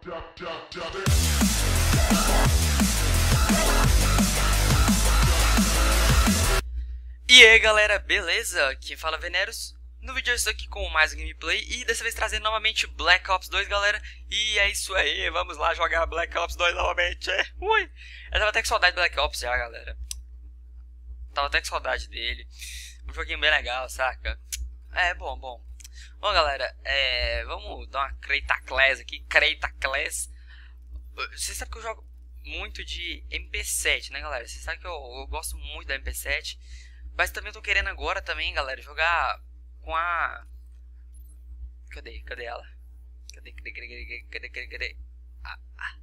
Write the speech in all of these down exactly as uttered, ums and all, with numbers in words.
E aí galera, beleza? Quem fala é Veneros. No vídeo eu estou aqui com mais um gameplay e dessa vez trazendo novamente Black Ops dois, galera. E é isso aí, vamos lá jogar Black Ops dois novamente. É. Ui, eu tava até com saudade do Black Ops já, galera. Tava até com saudade dele. Um joguinho bem legal, saca? É, bom, bom. Bom, galera, é, vamos dar uma Creta Class aqui. Creta Class. Vocês sabem que eu jogo muito de M P sete, né, galera? Vocês sabem que eu, eu gosto muito da M P sete. Mas também eu tô querendo agora também, galera, jogar com a... Cadê? Cadê ela? Cadê? Cadê? Cadê? Cadê? Cadê? Cadê? Ah, ah.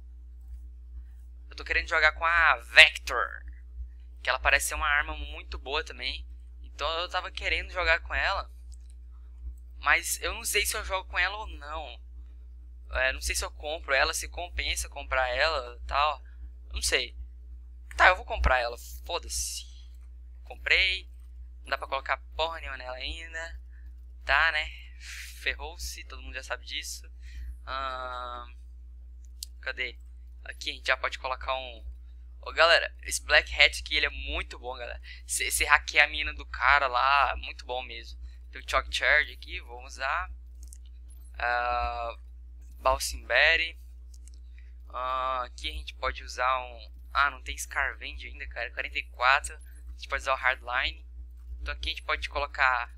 Eu tô querendo jogar com a Vector, que ela parece ser uma arma muito boa também. Então eu tava querendo jogar com ela, mas eu não sei se eu jogo com ela ou não. É, não sei se eu compro ela, se compensa comprar ela e tal. Não sei. Tá, eu vou comprar ela, foda-se. Comprei. Não dá pra colocar porra nenhuma nela ainda. Tá, né? Ferrou-se, todo mundo já sabe disso. Hum, cadê? Aqui a gente já pode colocar um... Ô, galera, esse Black Hat aqui, ele é muito bom, galera. Você hackeia a mina do cara lá, muito bom mesmo. Tem o Choke Charge aqui, vou usar. Uh, Bouncing Berry. Uh, aqui a gente pode usar um... Ah, não tem Scarvenge ainda, cara. quarenta e quatro. A gente pode usar o Hardline. Então aqui a gente pode colocar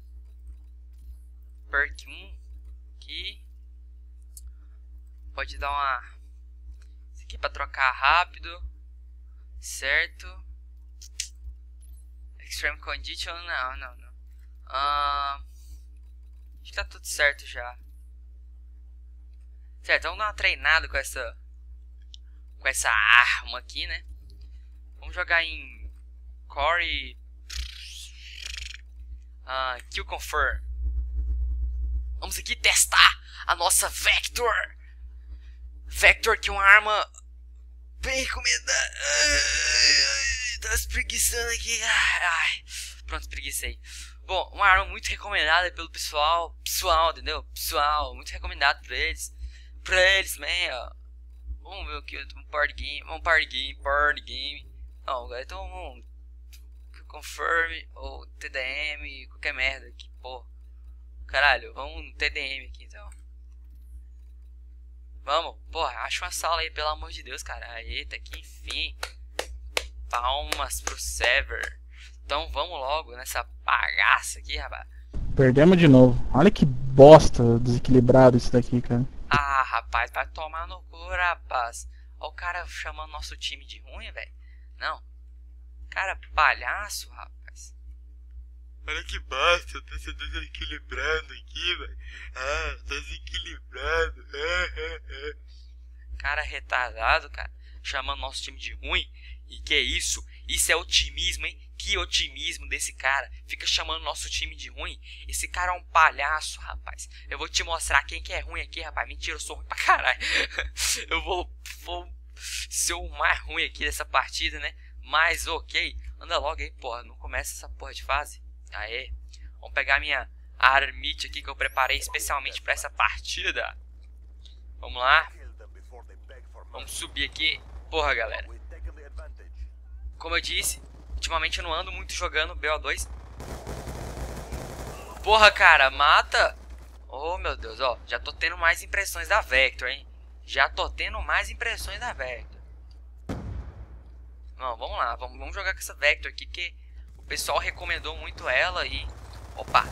Perk um aqui. Pode dar uma... Isso aqui pra trocar rápido. Certo. Extreme Condition, não, não, não. Uh, acho que tá tudo certo já. Certo, vamos dar uma treinada com essa com essa arma aqui, né? Vamos jogar em Core uh, Kill Confirm. Vamos aqui testar a nossa Vector. Vector, que é uma arma bem recomendada. Tá espreguiçando aqui. Ai, ai. Pronto, espreguicei. Bom, uma arma muito recomendada pelo pessoal. Pessoal, entendeu? Pessoal, muito recomendado pra eles. Pra eles, man, ó. Vamos ver o que. Um party game. Um party game. Party game. Não, então um confirm ou T D M. Qualquer merda aqui, pô. Caralho, vamos no T D M aqui então. Vamos, porra, acha uma sala aí, pelo amor de Deus, cara. Eita, que enfim. Palmas pro server. Então vamos logo nessa bagaça aqui, rapaz. Perdemos de novo. Olha que bosta desequilibrado isso daqui, cara. Ah, rapaz, vai tomar no cu, rapaz. Olha o cara chamando nosso time de ruim, velho. Não. Cara, palhaço, rapaz. Olha que bosta, tá se desequilibrando aqui, velho. Ah, desequilibrado. Cara retardado, cara. Chamando nosso time de ruim. E que isso? Isso é otimismo, hein? Que otimismo desse cara. Fica chamando nosso time de ruim. Esse cara é um palhaço, rapaz. Eu vou te mostrar quem que é ruim aqui, rapaz. Mentira, eu sou ruim pra caralho. Eu vou, vou ser o mais ruim aqui dessa partida, né? Mas ok. Anda logo aí, porra. Não começa essa porra de fase. Aê. Vamos pegar minha armite aqui que eu preparei especialmente pra essa partida. Vamos lá. Vamos subir aqui. Porra, galera. Como eu disse, ultimamente eu não ando muito jogando B O dois. Porra, cara, mata. Oh, meu Deus, ó. Já tô tendo mais impressões da Vector, hein. Já tô tendo mais impressões da Vector. Não, vamos lá. Vamos, vamos jogar com essa Vector aqui, porque o pessoal recomendou muito ela e... Opa.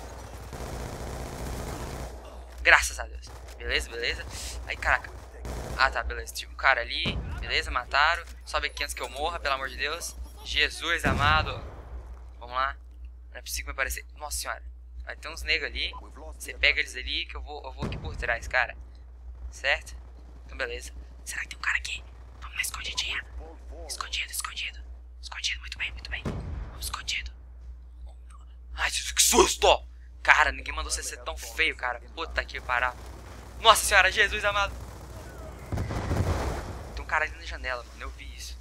Graças a Deus. Beleza, beleza. Aí, caraca. Ah, tá, beleza. Tinha um cara ali. Beleza, mataram. Sobe aqui antes que eu morra, pelo amor de Deus. Jesus amado. Vamos lá. Não é possível que me aparecer. Nossa senhora. Vai ter uns negros ali. Você pega eles ali que eu vou, eu vou aqui por trás, cara. Certo? Então beleza. Será que tem um cara aqui? Vamos na escondidinha. Escondido, escondido. Escondido, muito bem, muito bem. Vamos escondido. Ai, que susto! Cara, ninguém mandou você ser tão feio, cara. Puta que pariu. Nossa senhora, Jesus amado. Tem um cara ali na janela, mano. Eu vi isso.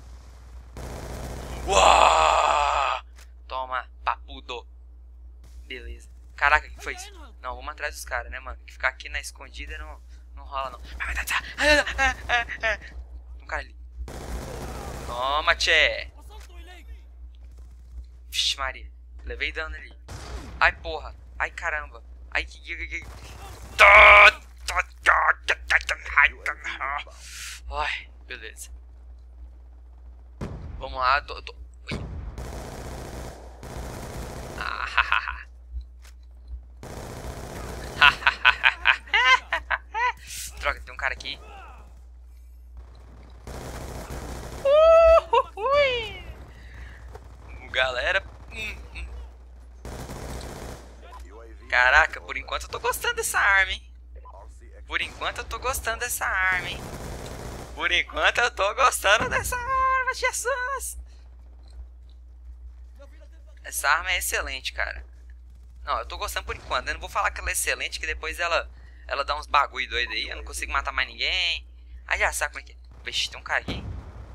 Uau! Toma, papudo. Beleza. Caraca, o que foi isso? Não, vamos atrás dos caras, né, mano? Que ficar aqui na escondida não, não rola não. Um cara ali. Toma, tchê. Vixe Maria. Levei dano ali. Ai, porra. Ai, caramba. Ai, que... Ai, beleza. Vamos lá. Tô, tô... Ah, droga, tem um cara aqui. Uh, uh, galera. Hum, hum. Caraca, por enquanto eu tô gostando dessa arma, hein? Por enquanto eu tô gostando dessa arma, hein? Por enquanto eu tô gostando dessa arma, Jesus! Essa arma é excelente, cara. Não, eu tô gostando por enquanto. Eu não vou falar que ela é excelente, que depois ela, ela dá uns bagulho doido aí. Eu não consigo matar mais ninguém. Aí já sabe como é que é. Vixe, tem um cara aqui.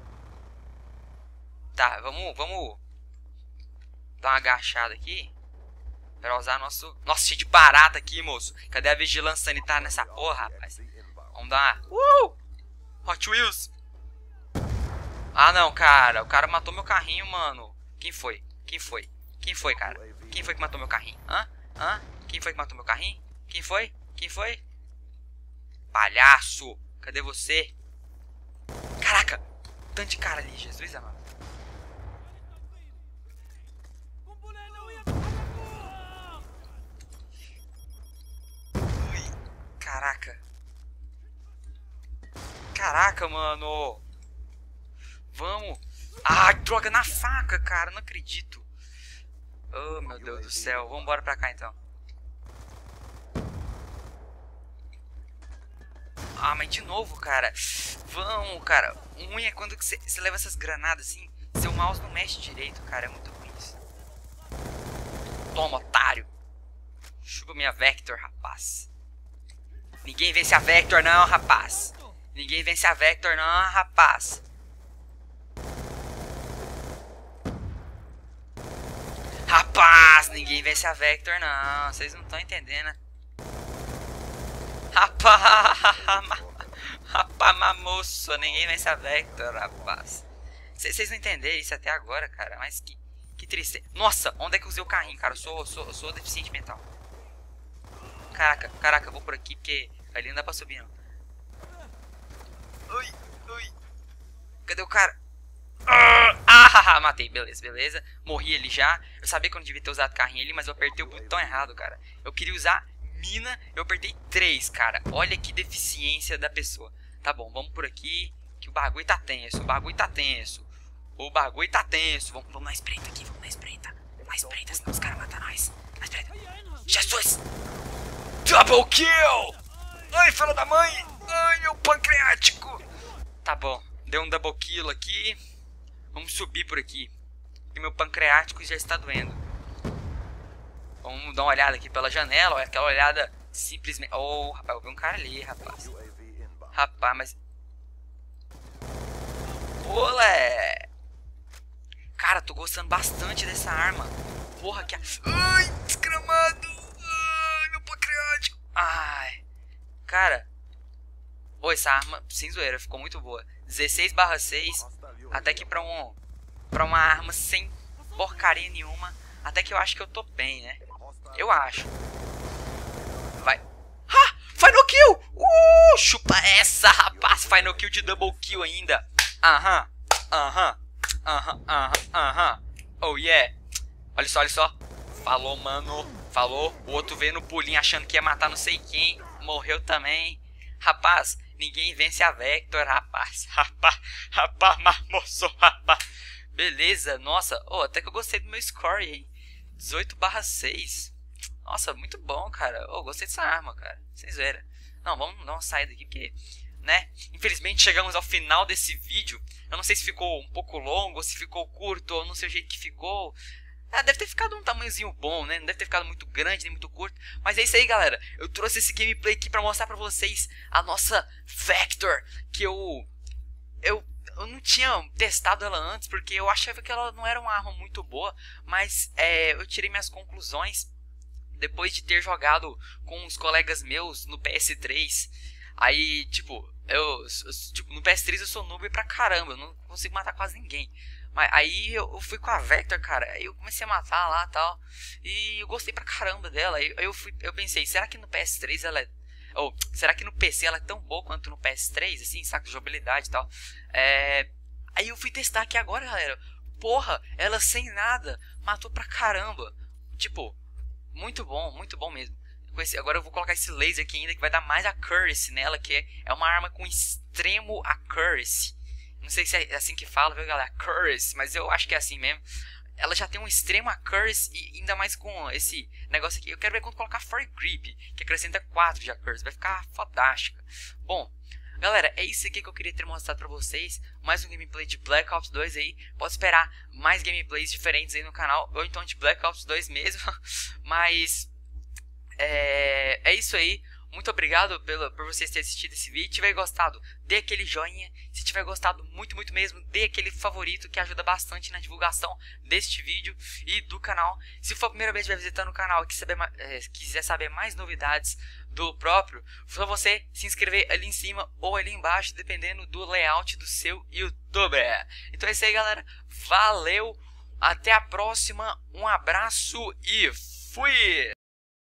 Tá, vamos, vamos dar uma agachada aqui. Pra usar nosso... Nossa, cheio de barata aqui, moço. Cadê a vigilância sanitária nessa porra, rapaz? Vamos dar uma... Uh! Hot Wheels. Ah, não, cara. O cara matou meu carrinho, mano. Quem foi? Quem foi? Quem foi, cara? Quem foi que matou meu carrinho? Hã? Hã? Quem foi que matou meu carrinho? Quem foi? Quem foi? Palhaço! Cadê você? Caraca! Tanto de cara ali, Jesus amado. Ui, caraca. Caraca, mano. Vamos. Ai, droga, na faca, cara. Não acredito. Oh, meu Deus do céu. Vamos embora pra cá, então. Ah, mas de novo, cara. Vamos, cara. O ruim é quando você leva essas granadas assim. Seu mouse não mexe direito, cara. É muito ruim isso. Toma, otário. Chupa minha Vector, rapaz. Ninguém vence a Vector, não, rapaz. Ninguém vence a Vector, não, rapaz. Rapaz, ninguém vence a Vector, não. Vocês não estão entendendo. Rapaz, rapaz, mamoço. Ninguém vence a Vector, rapaz. Vocês não entenderam isso até agora, cara. Mas que, que tristeza. Nossa, onde é que eu usei o carrinho, cara? Eu sou, sou, eu sou deficiente mental. Caraca, caraca, eu vou por aqui porque ali não dá pra subir, não. Ui, ui. Cadê o cara? Ah, matei, beleza, beleza. Morri ali já. Eu sabia que eu não devia ter usado carrinho ali, mas eu apertei o botão errado, cara. Eu queria usar mina, eu apertei três, cara. Olha que deficiência da pessoa. Tá bom, vamos por aqui, que o bagulho tá tenso, o bagulho tá tenso. O bagulho tá tenso. Vamos, vamos na espreita aqui, vamos na espreita. Na espreita, senão os caras matam nós. Na espreita. Jesus! Double kill! Ai, filho da mãe! Ai, meu pancreático! Tá bom, deu um double kill aqui. Vamos subir por aqui, porque meu pancreático já está doendo. Vamos dar uma olhada aqui pela janela. Olha, aquela olhada simplesmente... Oh, rapaz, eu vi um cara ali, rapaz. Rapaz, mas... Olé! Cara, tô gostando bastante dessa arma. Porra, que... Ai, desgramado! Ai, meu pancreático! Ai... Cara... Pô, essa arma, sem zoeira, ficou muito boa. dezesseis barra seis... Até que pra, um, pra uma arma sem porcaria nenhuma, até que eu acho que eu tô bem, né? Eu acho. Vai. Ah! Final kill! Uh! Chupa essa, rapaz! Final kill de double kill ainda. Aham. Aham. Aham. Aham. Aham. Oh, yeah. Olha só, olha só. Falou, mano. Falou. O outro veio no pulinho achando que ia matar não sei quem. Morreu também. Rapaz... Ninguém vence a Vector, rapaz. Rapaz, rapaz, mamoço, rapaz. Beleza, nossa. Oh, até que eu gostei do meu score aí. dezoito barra seis. Nossa, muito bom, cara. Oh, gostei dessa arma, cara. Sem zoeira. Não, vamos dar uma saída aqui, porque... Né? Infelizmente chegamos ao final desse vídeo. Eu não sei se ficou um pouco longo, ou se ficou curto, ou não sei o jeito que ficou... Ah, deve ter ficado um tamanhozinho bom, né? Não deve ter ficado muito grande, nem muito curto. Mas é isso aí, galera. Eu trouxe esse gameplay aqui pra mostrar pra vocês a nossa Vector. Que eu... Eu, eu não tinha testado ela antes, porque eu achava que ela não era uma arma muito boa. Mas é, eu tirei minhas conclusões depois de ter jogado com uns colegas meus no P S três. Aí, tipo, eu, eu- tipo, no P S três eu sou noob pra caramba, eu não consigo matar quase ninguém. Mas aí eu, eu fui com a Vector, cara, aí eu comecei a matar lá e tal, e eu gostei pra caramba dela. Aí eu, fui, eu pensei, será que no P S três ela é... Ou, será que no P C ela é tão boa quanto no P S três, assim, saca, de jogabilidade e tal. É... Aí eu fui testar aqui agora, galera. Porra, ela sem nada, matou pra caramba. Tipo, muito bom, muito bom mesmo. Com esse, agora eu vou colocar esse laser aqui ainda que vai dar mais accuracy nela, que é, é uma arma com extremo accuracy. Não sei se é assim que fala, viu, galera? Accuracy, mas eu acho que é assim mesmo. Ela já tem um extremo accuracy e ainda mais com esse negócio aqui. Eu quero ver quando colocar For Grip, que acrescenta quatro de accuracy. Vai ficar fodástica. Bom, galera, é isso aqui que eu queria ter mostrado pra vocês. Mais um gameplay de Black Ops dois aí. Pode esperar mais gameplays diferentes aí no canal, ou então de Black Ops dois mesmo. Mas é, é isso aí. Muito obrigado pelo, por vocês terem assistido esse vídeo. Se tiver gostado, dê aquele joinha. Se tiver gostado muito, muito mesmo, dê aquele favorito, que ajuda bastante na divulgação deste vídeo e do canal. Se for a primeira vez que estiver visitando o canal e quiser saber, é, quiser saber mais novidades do próprio, só você se inscrever ali em cima ou ali embaixo, dependendo do layout do seu YouTube. Então é isso aí, galera. Valeu, até a próxima, um abraço e fui!